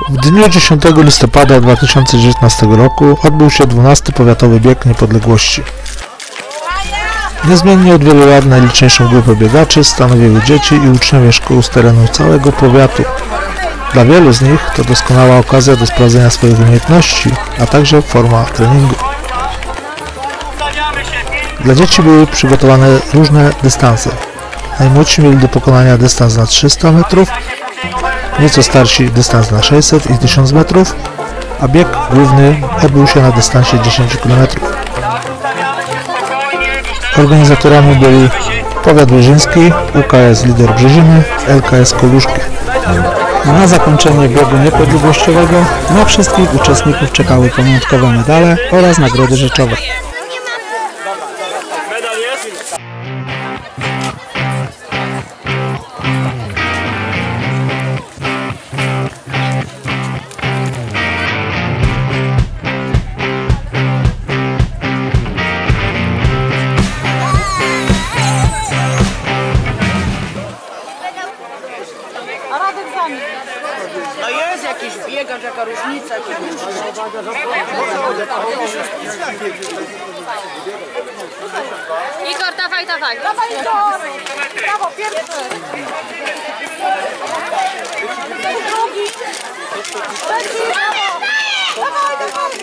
W dniu 10 listopada 2019 roku odbył się 12. Powiatowy Bieg Niepodległości. Niezmiennie od wielu lat najliczniejszą grupę biegaczy stanowiły dzieci i uczniowie szkół z terenu całego powiatu. Dla wielu z nich to doskonała okazja do sprawdzenia swoich umiejętności, a także forma treningu. Dla dzieci były przygotowane różne dystanse. Najmłodsi mieli do pokonania dystans na 300 metrów, nieco starsi dystans na 600 i 1000 metrów, a bieg główny odbył się na dystansie 10 km. Organizatorami byli Powiat Wierzyński, UKS Lider Brzeziny, LKS Koluszki. Na zakończenie biegu niepodległościowego na wszystkich uczestników czekały pamiątkowe medale oraz nagrody rzeczowe. No jest jakiś biegacz, jaka różnica. Igor, dawaj, dawaj. Dawaj, Igor! Brawo, pierwszy! Drugi! Trzeci, brawo! Dawaj,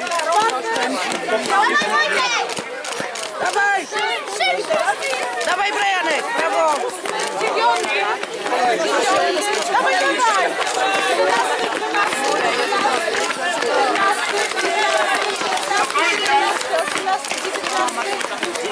dawaj! Dawaj, Brianek, brawo! Dziewiąty! Dawaj, dawaj! 11, 12, 13, 14, 15, 19.